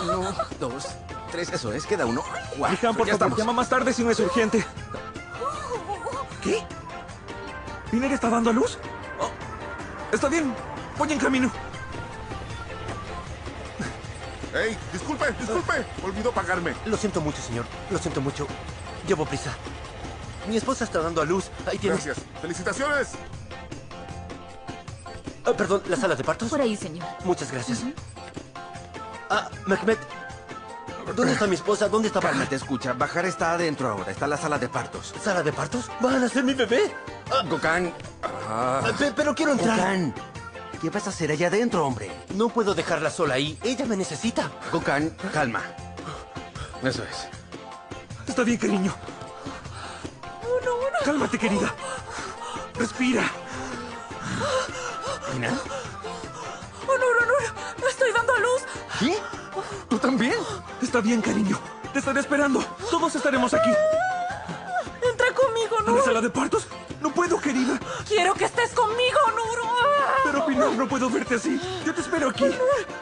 Uno, dos, tres, eso es, queda uno. Cuatro, Lijan, por ya favor, estamos. llama más tarde si no es urgente. ¿Qué? ¿Piner está dando a luz? Oh, está bien, voy en camino. ¡Ey! ¡Disculpe! Olvidó pagarme. Lo siento mucho, señor. Lo siento mucho. Llevo prisa. Mi esposa está dando a luz. Ahí tienes. Gracias. ¡Felicitaciones! Perdón, ¿la sala de partos? Por ahí, señor. Muchas gracias. Mehmet. ¿Dónde está mi esposa? ¿Dónde está Bahar? Cálmate, escucha. Bahar está adentro ahora. Está en la sala de partos. ¿Sala de partos? ¿Van a ser mi bebé? Gokhan. Pero quiero entrar. Gokhan. ¿Qué vas a hacer allá adentro, hombre? No puedo dejarla sola ahí. Ella me necesita. Gokhan, calma. Eso es. Está bien, cariño. Cálmate, querida. Respira. ¿Ina? No estoy dando a luz. ¿Sí? ¿Tú también? Está bien, cariño. Te estaré esperando. Todos estaremos aquí. Entra conmigo, ¿A la Nur. sala de partos? No puedo, querida. Quiero que estés conmigo, Nur. Pero, Pinar, no puedo verte así. Yo te espero aquí.